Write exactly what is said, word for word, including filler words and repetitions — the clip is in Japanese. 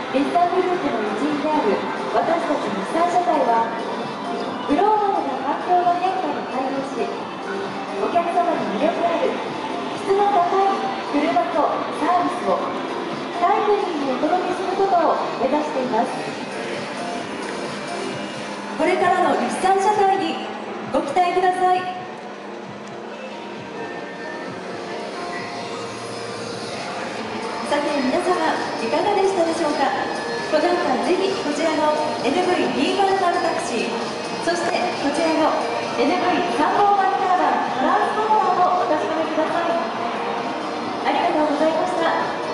日産グループの一員である私たち日産車体は、グローバルな環境の変化に対応し、お客様に魅力ある質の高い車とサービスをタイムリーにお届けすることを目指しています。これからの日産車体にご期待ください。さて皆様、いかがでしたでしょうか。ご乗車ぜひこちらの エヌブイにひゃくタクシー、そしてこちらの エヌブイさんびゃくカーバントランスポーターをお確かめください。ありがとうございました。